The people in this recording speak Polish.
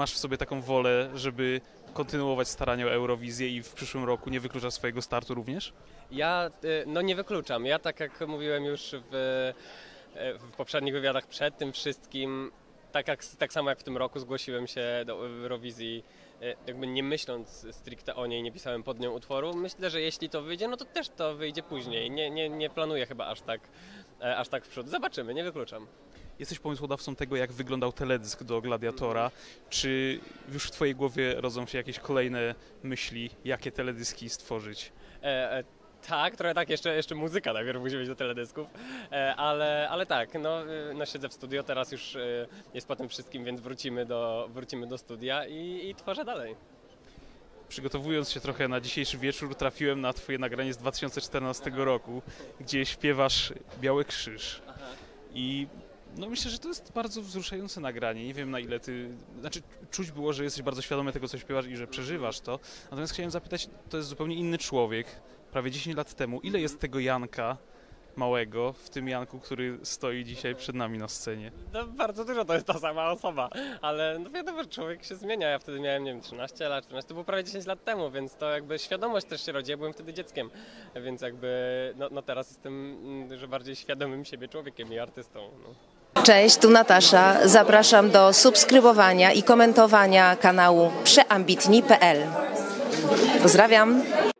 masz w sobie taką wolę, żeby kontynuować starania o Eurowizję i w przyszłym roku nie wykluczasz swojego startu również? Ja no nie wykluczam. Ja tak jak mówiłem już w poprzednich wywiadach przed tym wszystkim, tak samo jak w tym roku zgłosiłem się do Eurowizji, jakby nie myśląc stricte o niej, nie pisałem pod nią utworu. Myślę, że jeśli to wyjdzie, no to też to wyjdzie później. Nie planuję chyba aż tak w przód. Zobaczymy, nie wykluczam. Jesteś pomysłodawcą tego, jak wyglądał teledysk do Gladiatora. Czy już w twojej głowie rodzą się jakieś kolejne myśli, jakie teledyski stworzyć? Tak, trochę tak, jeszcze muzyka najpierw musi być do teledysków, ale tak, no siedzę w studio, teraz już jest po tym wszystkim, więc wrócimy do studia i tworzę dalej. Przygotowując się trochę na dzisiejszy wieczór, trafiłem na twoje nagranie z 2014 roku, gdzie śpiewasz Biały Krzyż. I no myślę, że to jest bardzo wzruszające nagranie. Nie wiem, na ile czuć było, że jesteś bardzo świadomy tego, co śpiewasz i że przeżywasz to. Natomiast chciałem zapytać, to jest zupełnie inny człowiek, prawie 10 lat temu. Ile jest tego Janka małego w tym Janku, który stoi dzisiaj przed nami na scenie? No bardzo dużo, to jest ta sama osoba, ale no wiadomo, że człowiek się zmienia. Ja wtedy miałem, nie wiem, 13 lat, 14, to było prawie 10 lat temu, więc to jakby świadomość też się rodzi. Ja byłem wtedy dzieckiem, więc jakby no teraz jestem, że bardziej świadomym siebie człowiekiem i artystą. No. Cześć, tu Natasza. Zapraszam do subskrybowania i komentowania kanału przeambitni.pl. Pozdrawiam!